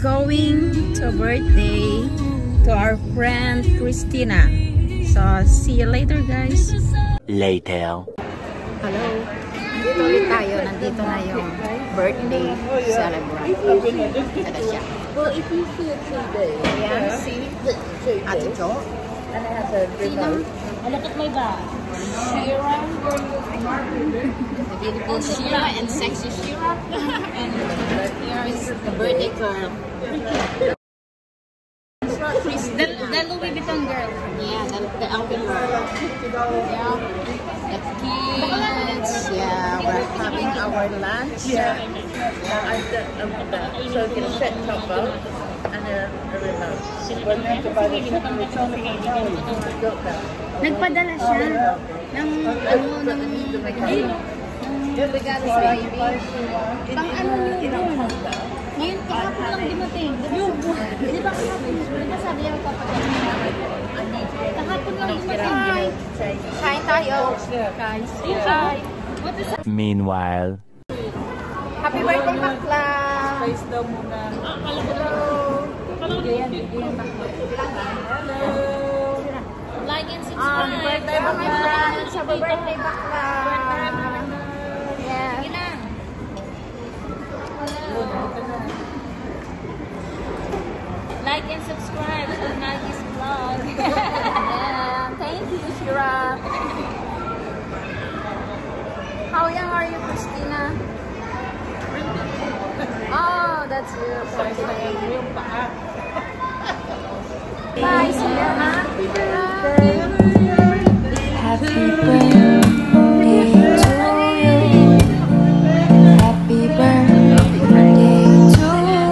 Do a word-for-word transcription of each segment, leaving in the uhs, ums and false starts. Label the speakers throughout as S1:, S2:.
S1: going to a birthday to our friend Christina. So, see you later, guys.
S2: Later.
S1: Hello. Dito ulit tayo. Nandito na yung birthday celebration. Ito siya. Ayan, si Ate Jo. Sino?
S3: Look at my bag. Shira.
S1: The beautiful Shira and sexy Shira. And here is the birthday girl.
S3: The, the Louis Vuitton girl.
S1: Yeah, the, the outfit girl. Yeah. The kids. Yeah, we're having our lunch.
S4: Yeah. Uh, I said, um, that. So get a set top box and a, a remote. We're going to buy the second remote. Got that.
S3: Nagpadala siya ng ano ng ng regalo sa baby. Pang ano yun? Ngayon kahapon lang dumating. Di ba kahapon? Di ba sabi yung kapatid? Kahapon lang dumating.
S1: Kain tayo.
S3: Guys, hi. What is that?
S2: Meanwhile.
S1: Happy birthday, Bakla!
S4: Face daw muna.
S3: Like and
S1: Um,
S3: subscribe.
S1: birthday, Bakla! Happy birthday, Bakla! Yeah.
S3: Sige na. Like and subscribe to Nagi's vlog.
S1: Yeah, thank you, Shira. How young are you, Christina? Oh, that's beautiful. Bye, Shira. Happy birthday.
S5: Happy birthday to you. Happy birthday to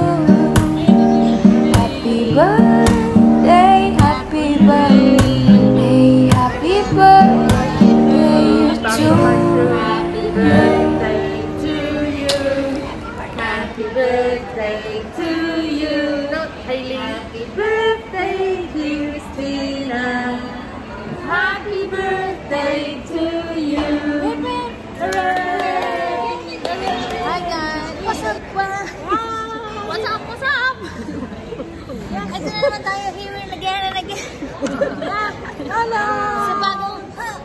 S5: you. Happy birthday, happy birthday, happy birthday to you.
S4: Happy birthday to you. Happy birthday to you. Not Hailey. Happy birthday, Christina. Happy birthday to you.
S1: Hi, guys. What's up, ba?
S3: What's up? What's up?
S1: Ito na naman tayo here and again and again. Hello!
S3: Sa bagong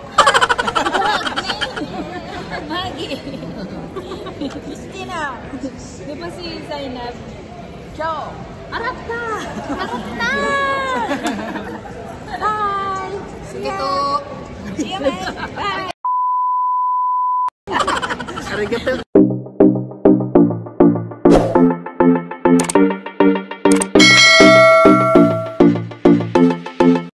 S3: Maggie.
S1: Christina.
S3: Di ba si Zainab?
S1: Joe.
S3: Arap na!
S1: Arap na! Bye! See you. See you, man. Bye!
S4: Arigato.